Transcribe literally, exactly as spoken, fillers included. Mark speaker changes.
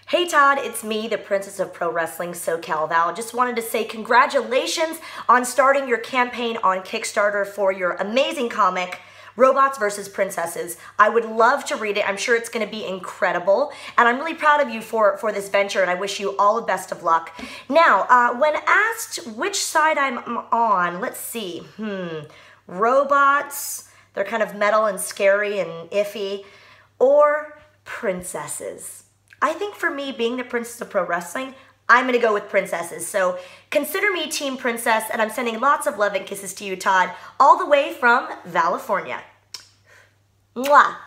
Speaker 1: Hey Todd, it's me, the Princess of Pro Wrestling, SoCal Val. Just wanted to say congratulations on starting your campaign on Kickstarter for your amazing comic, Robots versus Princesses. I would love to read it. I'm sure it's going to be incredible. And I'm really proud of you for, for this venture, and I wish you all the best of luck. Now, uh, when asked which side I'm on, let's see. Hmm. Robots, they're kind of metal and scary and iffy. Or princesses. I think for me, being the Princess of Pro Wrestling, I'm going to go with princesses. So consider me Team Princess, and I'm sending lots of love and kisses to you, Todd, all the way from California. Mwah!